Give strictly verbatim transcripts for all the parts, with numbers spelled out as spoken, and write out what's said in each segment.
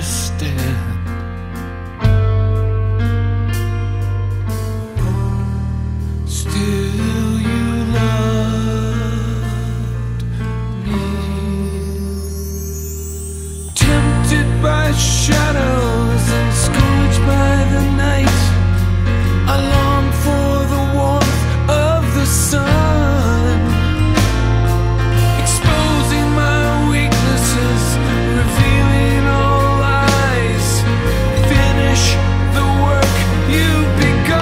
understand. Still you loved me. Tempted by shadows and scourged by the night, I long for the warmth of the sun, exposing my weaknesses, revealing all lies. Finish the work you've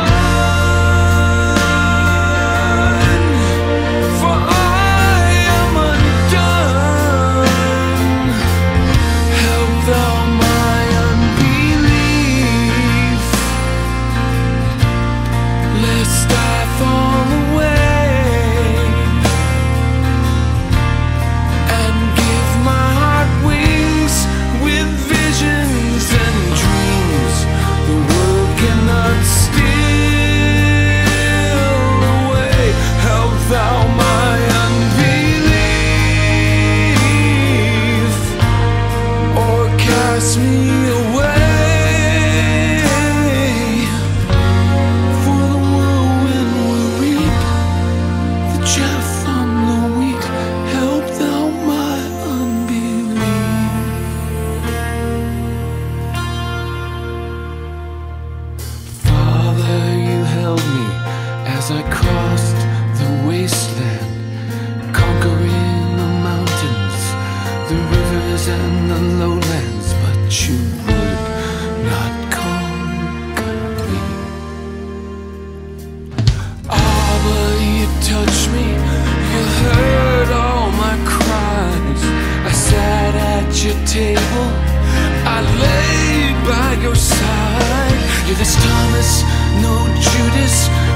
begun, for I am undone. Help thou my unbelief, lest I fall away, and give my heart wings with visions and dreams the world cannot steal away. Help thou my unbelief, or cast me away. For the whirlwind will reap the chaff from the wheat. Help thou my unbelief. Father, you held me as I crossed the wasteland, conquering the mountains, the rivers and the lowlands, but you would not conquer me. Abba, you touched me, you heard all my cries. I sat at your table, I lay by your side. You're this Thomas, no Judas,